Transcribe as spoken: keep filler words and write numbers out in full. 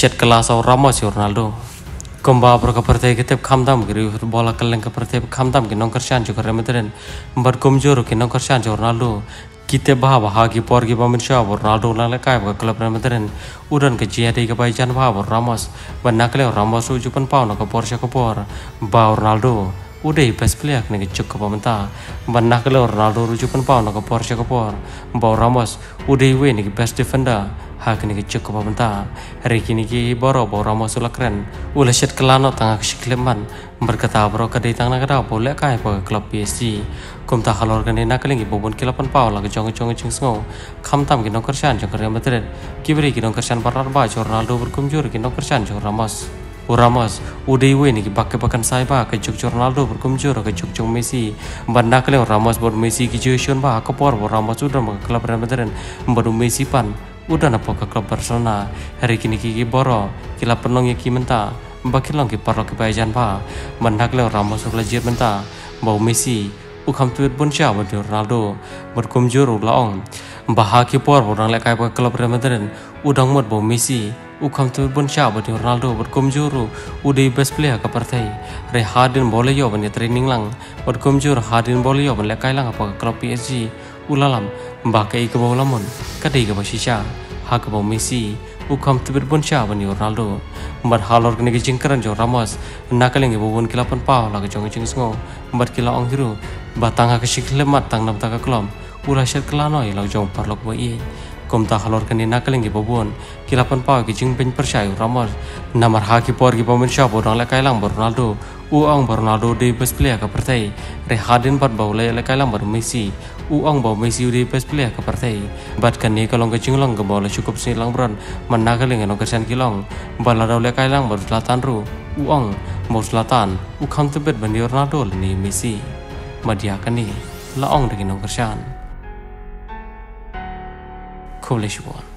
shed kelas au Ramos Ronaldo komba pro kepertai ketep khamdam giri bola keleng kepertai khamdam ki nongkar shan jo Real Madrid bar komjor ki nongkar shan jo Ronaldo kite bah bah ki por ki pamin sha Ronaldo lang le kai ba klub Real Madrid udan ke jia dei ke bai jan bah Ramos ban nakle Ramos uju pan pau no ke por sha ke por ba Ronaldo udai best player kene ke cuk ke pamenta ban nakle Ronaldo uju pan pau no ke por sha ke por ba Ramos udai we ni best defender ha kene ke cuk ke pamenta hari kini ki boro ba Ramos ula keren ula shet kelano tangak sikleman berkata bro ke dei tangna kada boleh kai pa klub P S G kum ta halor kene nakle ngi bobon kilapan pau la ke jong jong jing sngo kham tam ki nongkar shan jo Real Madrid kibri ki nongkar shan parar ba jo Ronaldo berkumjur ki nongkar shan jo Ramos Ramos udai we ni ki bakke pakan sai ba ke juk Ronaldo berkumjur ke juk jong Messi ban nakle Ramos bor Messi ki josion ba ke por bor Ramos udah ke klub Real Madrid baru Messi pan udah napa ke klub Barcelona hari kini ki boro kila penong ki menta bakilong ki parok ki bajan ba ban nakle Ramos ulajir menta bau Messi ukam tuit bun sha ba Ronaldo berkumjur ulaong bah ki por bor nang le kai ke klub Real Madrid udang mot bau Messi ukam tu bun sha ba Ronaldo berkumjuru udai best player ka partai re hadin boleh yo ban training lang berkumjur hadin boleh yo ban le kai lang apa klub P S G ulalam ba kai ke bau lamon ka dei ka basisha ha ka bau Messi ukam tu bun sha ban Ronaldo bar halor kene ki jingkaran jo Ramos nakaleng ke bobon kilapan pau la ka jong jing sngo bar kila ong hiru batanga ka sikle mat tang nam ta ka klom ula shet klano i la jong parlok ba i kom ta halor kene nakaleng ke bobon kilapan pau ki jing pen percaya Ramos namar ha ki por ki pamen sha bodang la kailang bar Ronaldo u ong bar Ronaldo de best player ka partai re hadin bat bau le la kailang bar Messi u ong bau Messi de best player ka partai bat kan ni kalong ka jinglong ka bola cukup si lang bron man nakaleng no kersan kilong bala daw le kailang bar Zlatan ru u ong bau Zlatan u kham te bet ban Ronaldo ni Messi madia kan ni la ong de no kersan Cool as you want.